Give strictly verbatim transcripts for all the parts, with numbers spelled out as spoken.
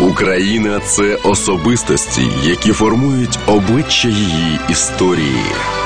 Україна – це особистості, які формують обличчя її історії.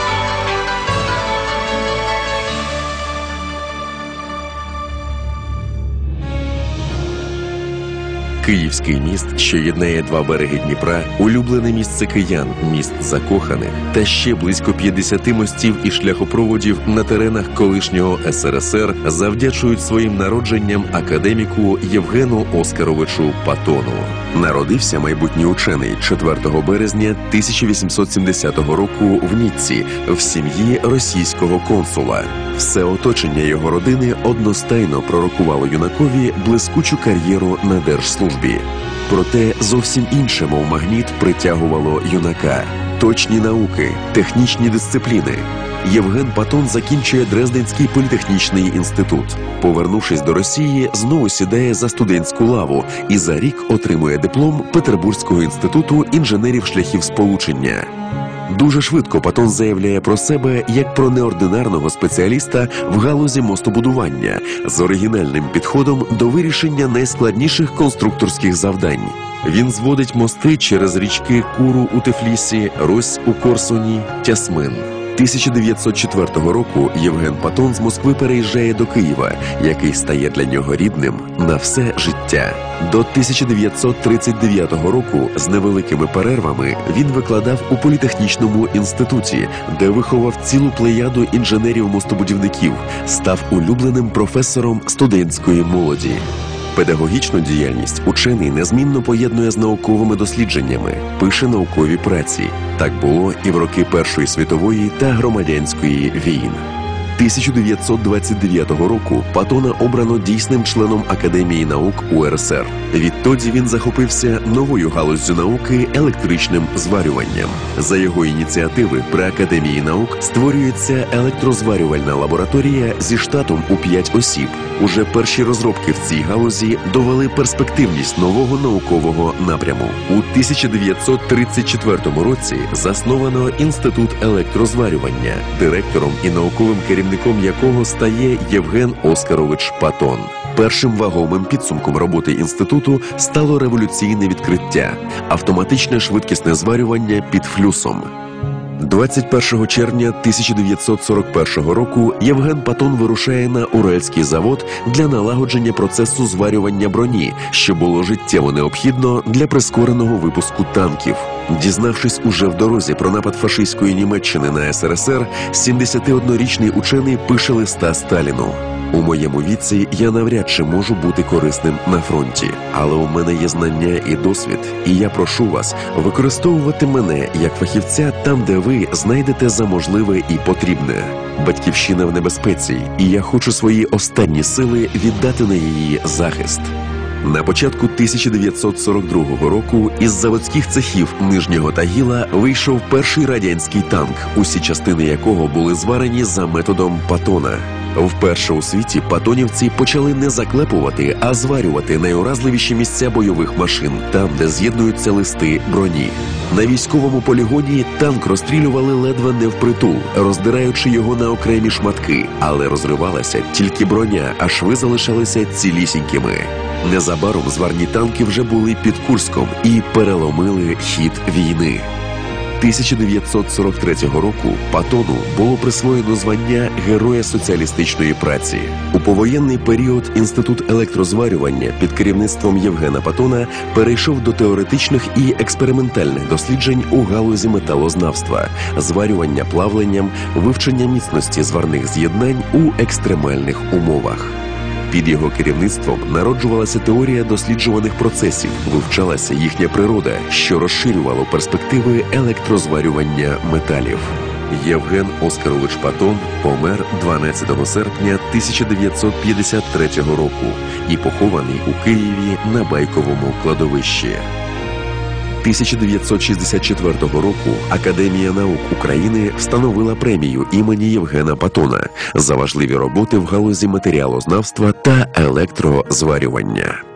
Київський міст, що єднає два береги Дніпра, улюблене місце киян, міст закоханих, та ще близько п'ятдесят мостів і шляхопроводів на теренах колишнього ес ер ес ер завдячують своїм народженням академіку Євгену Оскаровичу Патону. Народився майбутній учений четвертого березня тисяча вісімсот сімдесятого року в Ніцці в сім'ї російського консула. Все оточення його родини одностайно пророкувало юнакові блискучу кар'єру на держслужбі. Проте зовсім інше, мов магніт, притягувало юнака. Точні науки, технічні дисципліни. Євген Патон закінчує Дрезденський політехнічний інститут. Повернувшись до Росії, знову сідає за студентську лаву і за рік отримує диплом Петербурзького інституту інженерів шляхів сполучення. Дуже швидко Патон заявляє про себе як про неординарного спеціаліста в галузі мостобудування з оригінальним підходом до вирішення найскладніших конструкторських завдань. Він зводить мости через річки Куру у Тифлісі, Рось у Корсуні, Тясмин. тисяча дев'ятсот четвертого року Євген Патон з Москви переїжджає до Києва, який стає для нього рідним на все життя. До тисяча дев'ятсот тридцять дев'ятого року з невеликими перервами він викладав у політехнічному інституті, де виховав цілу плеяду інженерів-мостобудівників, став улюбленим професором студентської молоді. Педагогічну діяльність учений незмінно поєднує з науковими дослідженнями, пише наукові праці. Так було і в роки Першої світової та громадянської війн. тисяча дев'ятсот двадцять дев'ятого року Патона обрано дійсним членом Академії наук у ер ес ер. Відтоді він захопився новою галуззю науки – електричним зварюванням. За його ініціативи при Академії наук створюється електрозварювальна лабораторія зі штатом у п'ять осіб. Уже перші розробки в цій галузі довели перспективність нового наукового напряму. У тисяча дев'ятсот тридцять четвертому році засновано Інститут електрозварювання, директором і науковим керівником якого стає Євген Оскарович Патон. Першим вагомим підсумком роботи інституту стало революційне відкриття – автоматичне швидкісне зварювання під флюсом. двадцять першого червня тисяча дев'ятсот сорок першого року Євген Патон вирушає на Уральський завод для налагодження процесу зварювання броні, що було життєво необхідно для прискореного випуску танків. Дізнавшись уже в дорозі про напад фашистської Німеччини на ес ер ес ер, сімдесятиоднорічний учений пише листа Сталіну. «У моєму віці я навряд чи можу бути корисним на фронті, але у мене є знання і досвід, і я прошу вас використовувати мене як фахівця там, де ви знайдете за можливе і потрібне. Батьківщина в небезпеці, і я хочу свої останні сили віддати на її захист». На початку тисяча дев'ятсот сорок другого року із заводських цехів Нижнього Тагіла вийшов перший радянський танк, усі частини якого були зварені за методом Патона. Вперше у світі патонівці почали не заклепувати, а зварювати найуразливіші місця бойових машин, там, де з'єднуються листи броні. На військовому полігоні танк розстрілювали ледве не впритул, роздираючи його на окремі шматки, але розривалася тільки броня, а шви залишалися цілісінькими. Незабаром зварні танки вже були під Курськом і переломили хід війни. тисяча дев'ятсот сорок третього року Патону було присвоєно звання Героя соціалістичної праці. У повоєнний період Інститут електрозварювання під керівництвом Євгена Патона перейшов до теоретичних і експериментальних досліджень у галузі металознавства, зварювання плавленням, вивчення міцності зварних з'єднань у екстремальних умовах. Під його керівництвом народжувалася теорія досліджуваних процесів, вивчалася їхня природа, що розширювало перспективи електрозварювання металів. Євген Оскарович Патон помер дванадцятого серпня тисяча дев'ятсот п'ятдесят третього року і похований у Києві на Байковому кладовищі. тисяча дев'ятсот шістдесят четвертого року Академія наук України встановила премію імені Євгена Патона за важливі роботи в галузі матеріалознавства та електрозварювання.